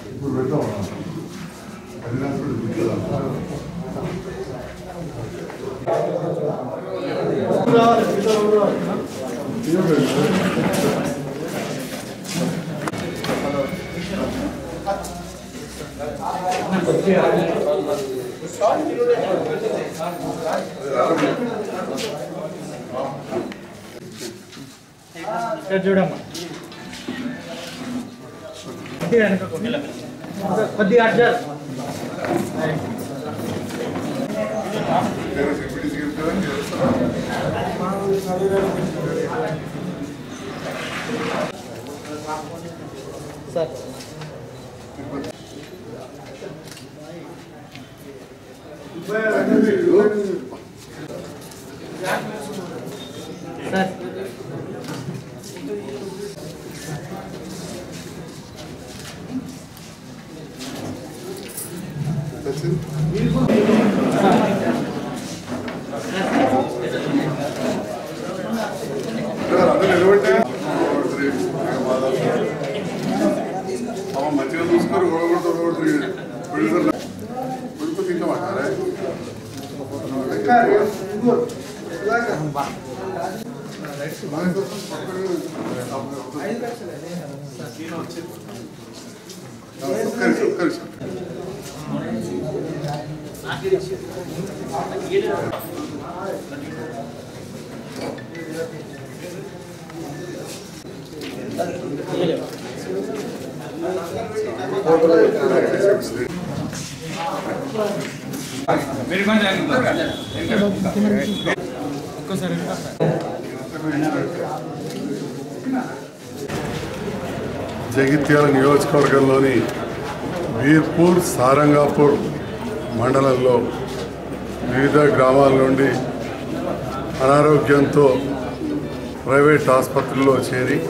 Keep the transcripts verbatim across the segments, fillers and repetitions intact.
ఇప్పుడు పెడతాం అది చూడమ్మా కొద్దిగా అడ్జస్ట్ సార్ సార్ మంచిగా చూసుకొని ఉడుకు తింటామంటారా జగిత్యాల నియోజకవర్గంలోని వీర్పూర్ సారంగాపూర్ మండలంలో వివిధ గ్రామాల నుండి అనారోగ్యంతో ప్రైవేట్ ఆసుపత్రుల్లో చేరి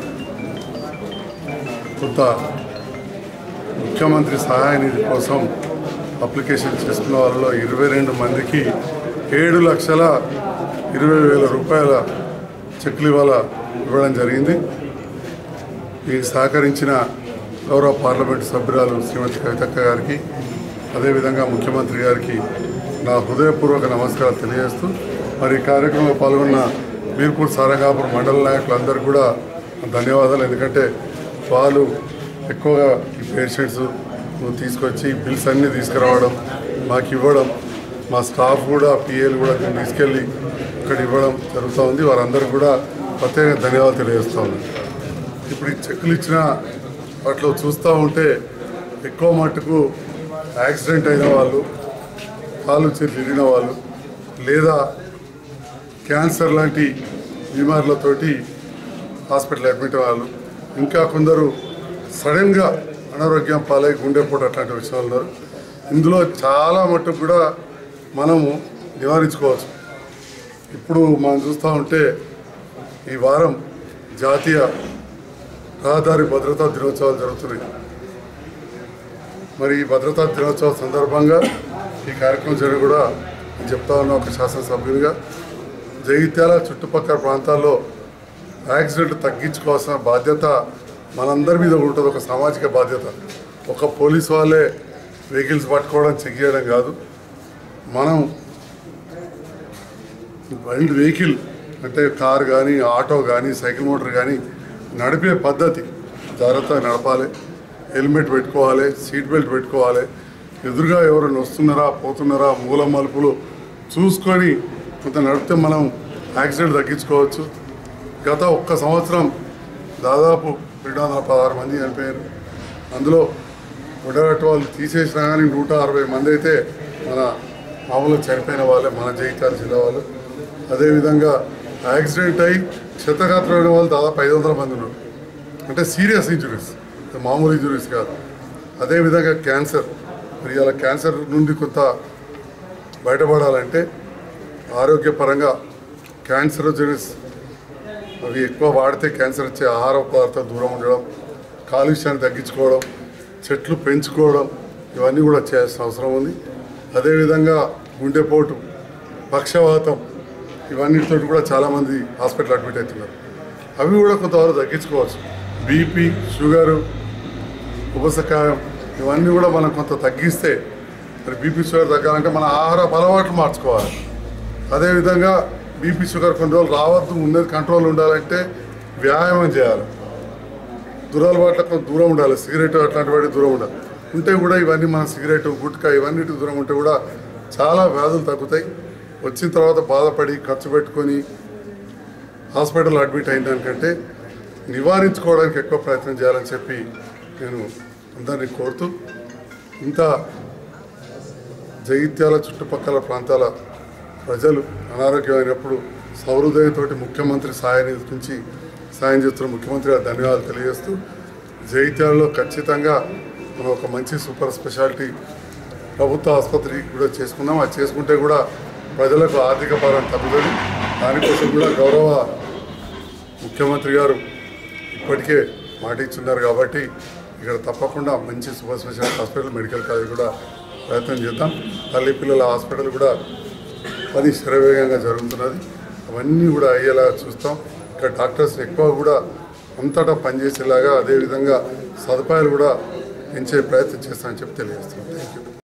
కొత్త ముఖ్యమంత్రి సహాయ నిధి కోసం అప్లికేషన్ చేసుకున్న వాళ్ళలో ఇరవై రెండు మందికి ఏడు లక్షల ఇరవై వేల రూపాయల చెక్లు ఇవాళ ఇవ్వడం జరిగింది. ఈ సహకరించిన గౌరవ పార్లమెంటు సభ్యురాలు శ్రీమతి కవితక్క గారికి అదేవిధంగా ముఖ్యమంత్రి గారికి నా హృదయపూర్వక నమస్కారాలు తెలియజేస్తూ మరి ఈ కార్యక్రమంలో పాల్గొన్న వీర్పూర్ సారంగాపూర్ మండల నాయకులందరూ కూడా ధన్యవాదాలు. ఎందుకంటే వాళ్ళు ఎక్కువగా ఈ పేషెంట్స్ తీసుకొచ్చి బిల్స్ అన్నీ తీసుకురావడం మాకు ఇవ్వడం, మా స్టాఫ్ కూడా పిఏలు కూడా తీసుకెళ్ళి ఇక్కడ ఇవ్వడం జరుగుతూ ఉంది. వారందరూ కూడా ప్రత్యేక ధన్యవాదాలు తెలియజేస్తూ ఉన్నాను. ఇప్పుడు ఈ చెక్కులు ఇచ్చిన వాటిలో చూస్తూ ఉంటే ఎక్కువ మట్టుకు యాక్సిడెంట్ అయిన వాళ్ళు, కాలు చేతులు ఇరిగిన వాళ్ళు, లేదా క్యాన్సర్ లాంటి బీమార్లతోటి హాస్పిటల్ అడ్మిట్ వాళ్ళు, ఇంకా కొందరు సడన్గా అనారోగ్యం పాలై గుండెపోటు అట్లాంటి విషయాలు ఉన్నారు. ఇందులో చాలా మట్టుకు కూడా మనము నివారించుకోవచ్చు. ఇప్పుడు మనం చూస్తూ ఉంటే ఈ వారం జాతీయ రహదారి భద్రతా దినోత్సవాలు జరుగుతున్నాయి. మరి ఈ భద్రతా దినోత్సవం సందర్భంగా ఈ కార్యక్రమం జరిగి కూడా నేను చెప్తా ఉన్నా ఒక శాసనసభ్యునిగా జగిత్యాల చుట్టుపక్కల ప్రాంతాల్లో యాక్సిడెంట్ తగ్గించుకోవాల్సిన బాధ్యత మనందరి మీద ఉంటుంది. ఒక సామాజిక బాధ్యత. ఒక పోలీసు వాళ్ళే వెహికల్స్ పట్టుకోవడం, చెక్ చేయడం కాదు. మనం వెహికల్ అంటే కార్ కానీ, ఆటో కానీ, సైకిల్ మోటార్ కానీ నడిపే పద్ధతి జాగ్రత్తగా నడపాలి. హెల్మెట్ పెట్టుకోవాలి, సీట్ బెల్ట్ పెట్టుకోవాలి. ఎదురుగా ఎవరైనా వస్తున్నారా పోతున్నారా మూల మలుపులు చూసుకొని కొంత నడిపితే మనం యాక్సిడెంట్ తగ్గించుకోవచ్చు. గత ఒక్క సంవత్సరం దాదాపు రెండు వందల పదహారు మంది చనిపోయారు. అందులో గుడ్డగట్టు వాళ్ళు తీసేసినా కానీ నూట అరవై మంది అయితే మన మామూలుగా చనిపోయిన వాళ్ళే, మన జగిత్యాల జిల్లా వాళ్ళు. అదేవిధంగా యాక్సిడెంట్ అయి క్షతగాత్రమైన వాళ్ళు దాదాపు ఐదు వందల మంది ఉన్నారు. అంటే సీరియస్ ఇంజురీస్, మామూలు ఇంజురీస్ కాదు. అదేవిధంగా క్యాన్సర్, మరి ఇలా క్యాన్సర్ నుండి కొంత బయటపడాలంటే ఆరోగ్యపరంగా క్యాన్సరోజెనిస్ అవి ఎక్కువ వాడితే క్యాన్సర్ వచ్చే ఆహార పదార్థాలు దూరం ఉండడం, కాలుష్యాన్ని తగ్గించుకోవడం, చెట్లు పెంచుకోవడం, ఇవన్నీ కూడా చేయాల్సిన అవసరం ఉంది. అదేవిధంగా గుండెపోటు, పక్షవాతం, ఇవన్నిటితో కూడా చాలామంది హాస్పిటల్ అడ్మిట్ అవుతున్నారు. అవి కూడా కొంతవరకు తగ్గించుకోవచ్చు. బీపీ, షుగరు, ఉపసకాయం, ఇవన్నీ కూడా మనం కొంత తగ్గిస్తే మరి బీపీ షుగర్ తగ్గాలంటే మన ఆహార అలవాట్లు మార్చుకోవాలి. అదేవిధంగా బీపీ షుగర్ కొన్ని రోజులు రావద్దు, ఉన్నది కంట్రోల్ ఉండాలంటే వ్యాయామం చేయాలి, దురలవాట్లకు దూరం ఉండాలి, సిగరెట్ అట్లాంటి వాటికి దూరం ఉండాలి. ఉంటే కూడా ఇవన్నీ మన సిగరెట్ గుట్కా ఇవన్నిటికి దూరం ఉంటే కూడా చాలా వ్యాధులు తగ్గుతాయి. వచ్చిన తర్వాత బాధపడి ఖర్చు పెట్టుకొని హాస్పిటల్ అడ్మిట్ అయిన దానికంటే నివారించుకోవడానికి ఎక్కువ ప్రయత్నం చేయాలని చెప్పి నేను అందరినీ కోరుతూ, ఇంత జగిత్యాల చుట్టుపక్కల ప్రాంతాల ప్రజలు అనారోగ్యమైనప్పుడు సౌహృదయతోటి ముఖ్యమంత్రి సాయం నుంచి సాయం చేస్తున్న ముఖ్యమంత్రి గారు ధన్యవాదాలు తెలియజేస్తూ, జగిత్యాలలో ఖచ్చితంగా మనం ఒక మంచి సూపర్ స్పెషాలిటీ ప్రభుత్వ ఆసుపత్రి కూడా చేసుకున్నాం. అది చేసుకుంటే కూడా ప్రజలకు ఆర్థిక భారం తగ్గుతుంది. దానికోసం కూడా గౌరవ ముఖ్యమంత్రి గారు ఇప్పటికే మాట ఇచ్చున్నారు కాబట్టి ఇక్కడ తప్పకుండా మంచి super speciality hospital, medical college కూడా ప్రయత్నం చేద్దాం. తల్లి పిల్లల హాస్పిటల్ కూడా పని శరవేగంగా జరుగుతున్నది. అవన్నీ కూడా అయ్యేలా చూస్తాం. ఇక్కడ డాక్టర్స్ ఎక్కువ కూడా అంతటా పనిచేసేలాగా, అదేవిధంగా సదుపాయాలు కూడా పెంచే ప్రయత్నం చేస్తామని చెప్పి తెలియజేస్తున్నాం. Thank you.